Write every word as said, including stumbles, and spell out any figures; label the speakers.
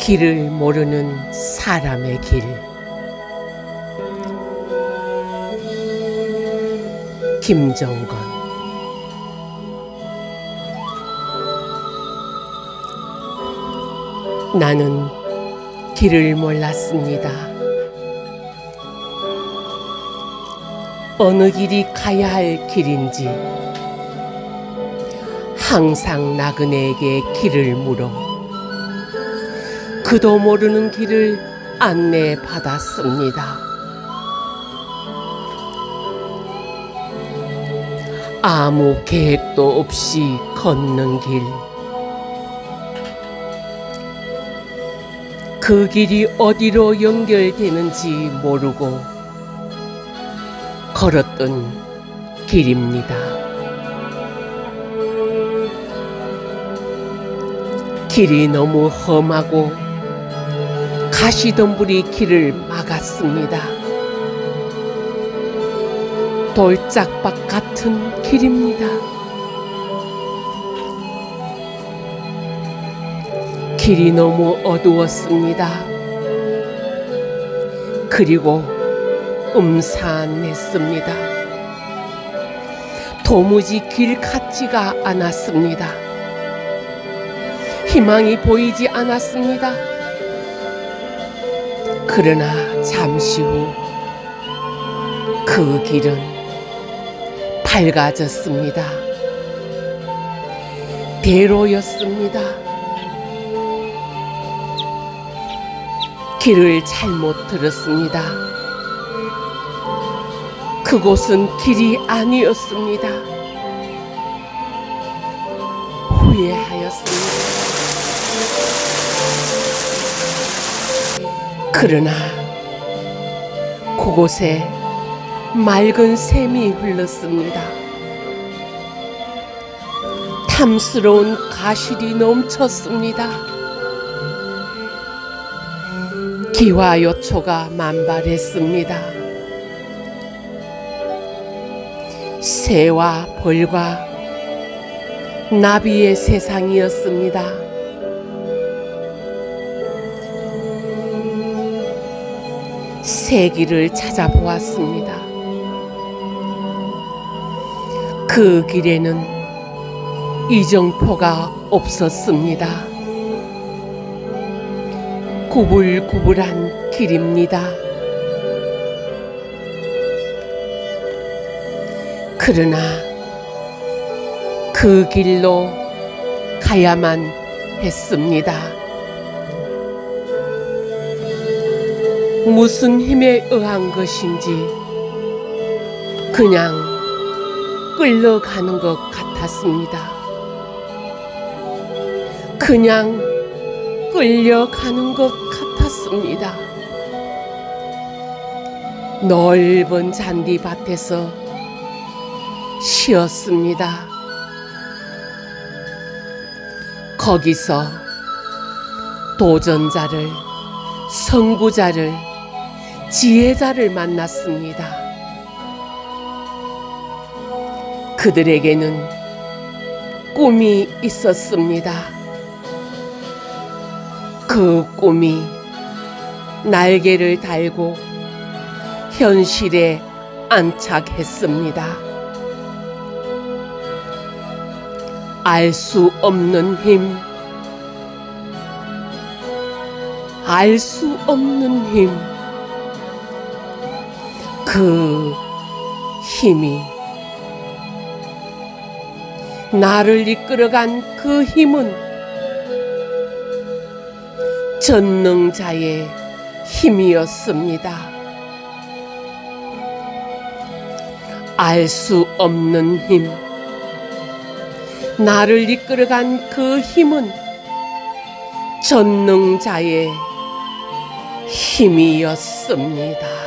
Speaker 1: 길을 모르는 사람의 길. 김정건. 나는 길을 몰랐습니다. 어느 길이 가야 할 길인지 항상 나그네에게 길을 물어 그도 모르는 길을 안내받았습니다. 아무 계획도 없이 걷는 길. 그 길이 어디로 연결되는지 모르고 걸었던 길입니다. 길이 너무 험하고 가시덤불이 길을 막았습니다. 돌짝밭 같은 길입니다. 길이 너무 어두웠습니다. 그리고 음산했습니다. 도무지 길 같지가 않았습니다. 희망이 보이지 않았습니다. 그러나 잠시 후 그 길은 밝아졌습니다. 대로였습니다. 길을 잘못 들었습니다. 그곳은 길이 아니었습니다. 후회하였습니다. 그러나 그곳에 맑은 샘이 흘렀습니다. 탐스러운 가실이 넘쳤습니다. 기와요초가 만발했습니다. 새와 벌과 나비의 세상이었습니다. 새 길을 찾아보았습니다. 그 길에는 이정표가 없었습니다. 구불구불한 길입니다. 그러나 그 길로 가야만 했습니다. 무슨 힘에 의한 것인지 그냥 끌려가는 것 같았습니다. 그냥 끌려가는 것 같았습니다. 넓은 잔디밭에서 쉬었습니다. 거기서 도전자를, 선구자를, 지혜자를 만났습니다. 그들에게는 꿈이 있었습니다. 그 꿈이 날개를 달고 현실에 안착했습니다. 알 수 없는 힘, 알 수 없는 힘, 그 힘이 나를 이끌어간 그 힘은 전능자의 힘이었습니다. 알 수 없는 힘, 나를 이끌어간 그 힘은 전능자의 힘이었습니다.